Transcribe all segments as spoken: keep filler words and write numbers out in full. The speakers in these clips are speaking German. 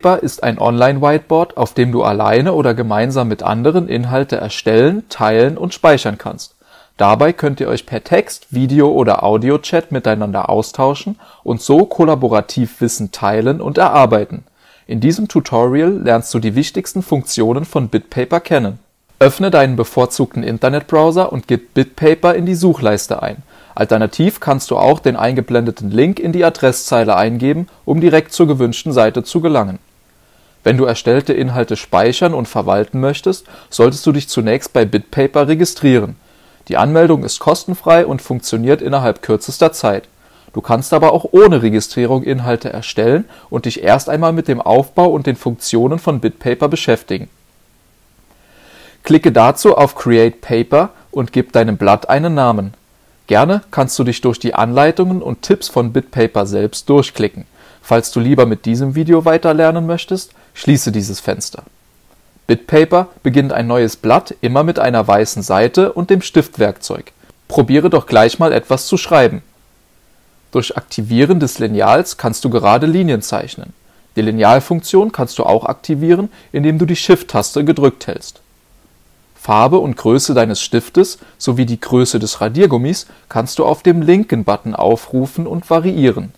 BitPaper ist ein Online-Whiteboard, auf dem du alleine oder gemeinsam mit anderen Inhalte erstellen, teilen und speichern kannst. Dabei könnt ihr euch per Text, Video oder Audio-Chat miteinander austauschen und so kollaborativ Wissen teilen und erarbeiten. In diesem Tutorial lernst du die wichtigsten Funktionen von BitPaper kennen. Öffne deinen bevorzugten Internetbrowser und gib BitPaper in die Suchleiste ein. Alternativ kannst du auch den eingeblendeten Link in die Adresszeile eingeben, um direkt zur gewünschten Seite zu gelangen. Wenn du erstellte Inhalte speichern und verwalten möchtest, solltest du dich zunächst bei BitPaper registrieren. Die Anmeldung ist kostenfrei und funktioniert innerhalb kürzester Zeit. Du kannst aber auch ohne Registrierung Inhalte erstellen und dich erst einmal mit dem Aufbau und den Funktionen von BitPaper beschäftigen. Klicke dazu auf Create Paper und gib deinem Blatt einen Namen. Gerne kannst du dich durch die Anleitungen und Tipps von BitPaper selbst durchklicken. Falls du lieber mit diesem Video weiterlernen möchtest, schließe dieses Fenster. BitPaper beginnt ein neues Blatt immer mit einer weißen Seite und dem Stiftwerkzeug. Probiere doch gleich mal etwas zu schreiben. Durch Aktivieren des Lineals kannst du gerade Linien zeichnen. Die Linealfunktion kannst du auch aktivieren, indem du die Shift-Taste gedrückt hältst. Farbe und Größe deines Stiftes sowie die Größe des Radiergummis kannst du auf dem linken Button aufrufen und variieren.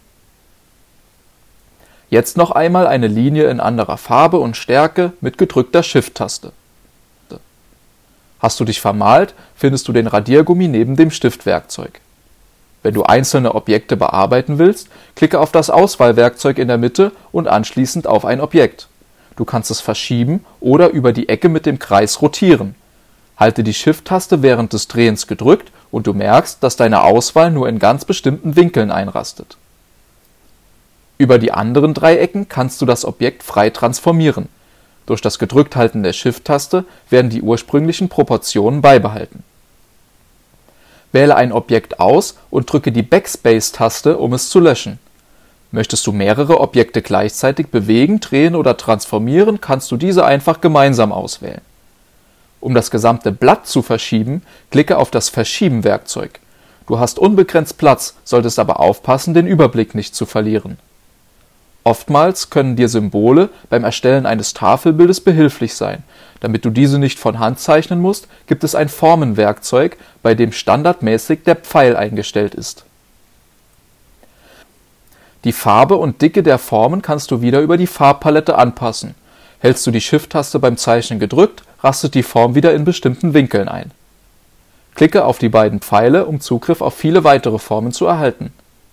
Jetzt noch einmal eine Linie in anderer Farbe und Stärke mit gedrückter Shift-Taste. Hast du dich vermalt, findest du den Radiergummi neben dem Stiftwerkzeug. Wenn du einzelne Objekte bearbeiten willst, klicke auf das Auswahlwerkzeug in der Mitte und anschließend auf ein Objekt. Du kannst es verschieben oder über die Ecke mit dem Kreis rotieren. Halte die Shift-Taste während des Drehens gedrückt und du merkst, dass deine Auswahl nur in ganz bestimmten Winkeln einrastet. Über die anderen drei Ecken kannst du das Objekt frei transformieren. Durch das Gedrückthalten der Shift-Taste werden die ursprünglichen Proportionen beibehalten. Wähle ein Objekt aus und drücke die Backspace-Taste, um es zu löschen. Möchtest du mehrere Objekte gleichzeitig bewegen, drehen oder transformieren, kannst du diese einfach gemeinsam auswählen. Um das gesamte Blatt zu verschieben, klicke auf das Verschieben-Werkzeug. Du hast unbegrenzt Platz, solltest aber aufpassen, den Überblick nicht zu verlieren. Oftmals können dir Symbole beim Erstellen eines Tafelbildes behilflich sein. Damit du diese nicht von Hand zeichnen musst, gibt es ein Formenwerkzeug, bei dem standardmäßig der Pfeil eingestellt ist. Die Farbe und Dicke der Formen kannst du wieder über die Farbpalette anpassen. Hältst du die Shift-Taste beim Zeichnen gedrückt, rastet die Form wieder in bestimmten Winkeln ein. Klicke auf die beiden Pfeile, um Zugriff auf viele weitere Formen zu erhalten.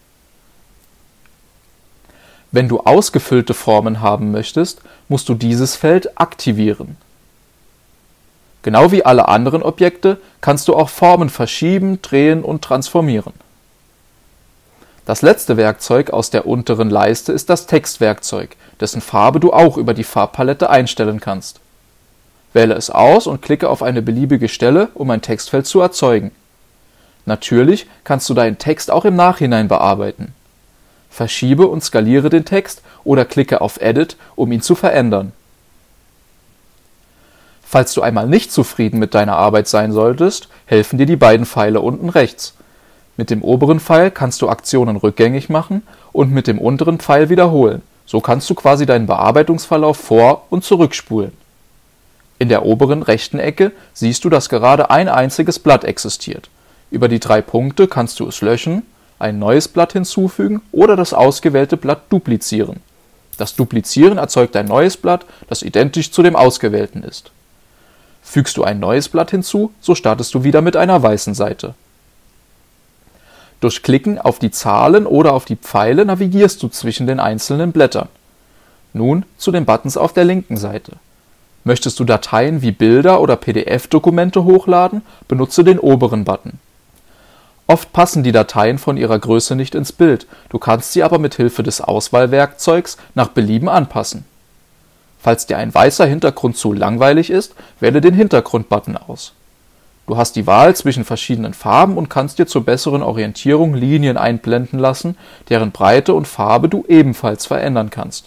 Wenn du ausgefüllte Formen haben möchtest, musst du dieses Feld aktivieren. Genau wie alle anderen Objekte kannst du auch Formen verschieben, drehen und transformieren. Das letzte Werkzeug aus der unteren Leiste ist das Textwerkzeug, dessen Farbe du auch über die Farbpalette einstellen kannst. Wähle es aus und klicke auf eine beliebige Stelle, um ein Textfeld zu erzeugen. Natürlich kannst du deinen Text auch im Nachhinein bearbeiten. Verschiebe und skaliere den Text oder klicke auf Edit, um ihn zu verändern. Falls du einmal nicht zufrieden mit deiner Arbeit sein solltest, helfen dir die beiden Pfeile unten rechts. Mit dem oberen Pfeil kannst du Aktionen rückgängig machen und mit dem unteren Pfeil wiederholen. So kannst du quasi deinen Bearbeitungsverlauf vor- und zurückspulen. In der oberen rechten Ecke siehst du, dass gerade ein einziges Blatt existiert. Über die drei Punkte kannst du es löschen, ein neues Blatt hinzufügen oder das ausgewählte Blatt duplizieren. Das Duplizieren erzeugt ein neues Blatt, das identisch zu dem ausgewählten ist. Fügst du ein neues Blatt hinzu, so startest du wieder mit einer weißen Seite. Durch Klicken auf die Zahlen oder auf die Pfeile navigierst du zwischen den einzelnen Blättern. Nun zu den Buttons auf der linken Seite. Möchtest du Dateien wie Bilder oder P D F-Dokumente hochladen, benutze den oberen Button. Oft passen die Dateien von ihrer Größe nicht ins Bild, du kannst sie aber mit Hilfe des Auswahlwerkzeugs nach Belieben anpassen. Falls dir ein weißer Hintergrund zu langweilig ist, wähle den Hintergrund-Button aus. Du hast die Wahl zwischen verschiedenen Farben und kannst dir zur besseren Orientierung Linien einblenden lassen, deren Breite und Farbe du ebenfalls verändern kannst.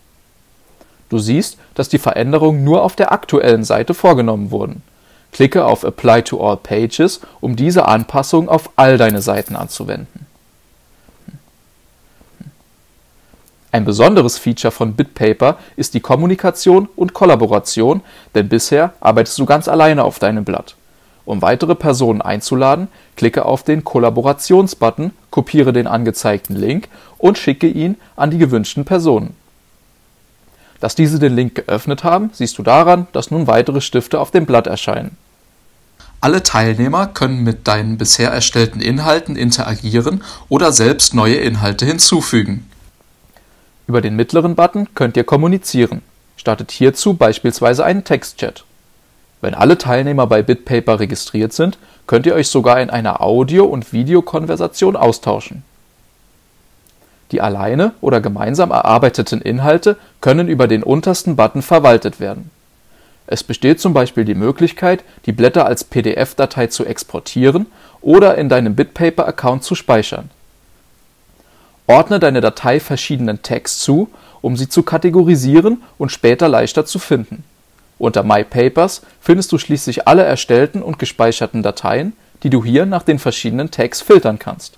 Du siehst, dass die Veränderungen nur auf der aktuellen Seite vorgenommen wurden. Klicke auf Apply to all pages, um diese Anpassung auf all deine Seiten anzuwenden. Ein besonderes Feature von BitPaper ist die Kommunikation und Kollaboration, denn bisher arbeitest du ganz alleine auf deinem Blatt. Um weitere Personen einzuladen, klicke auf den Kollaborations-Button, kopiere den angezeigten Link und schicke ihn an die gewünschten Personen. Dass diese den Link geöffnet haben, siehst du daran, dass nun weitere Stifte auf dem Blatt erscheinen. Alle Teilnehmer können mit deinen bisher erstellten Inhalten interagieren oder selbst neue Inhalte hinzufügen. Über den mittleren Button könnt ihr kommunizieren. Startet hierzu beispielsweise einen Textchat. Wenn alle Teilnehmer bei BitPaper registriert sind, könnt ihr euch sogar in einer Audio- und Videokonversation austauschen. Die alleine oder gemeinsam erarbeiteten Inhalte können über den untersten Button verwaltet werden. Es besteht zum Beispiel die Möglichkeit, die Blätter als P D F-Datei zu exportieren oder in deinem BitPaper-Account zu speichern. Ordne deine Datei verschiedenen Tags zu, um sie zu kategorisieren und später leichter zu finden. Unter My Papers findest du schließlich alle erstellten und gespeicherten Dateien, die du hier nach den verschiedenen Tags filtern kannst.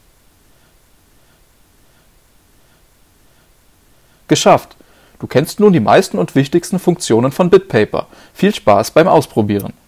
Geschafft! Du kennst nun die meisten und wichtigsten Funktionen von BitPaper. Viel Spaß beim Ausprobieren!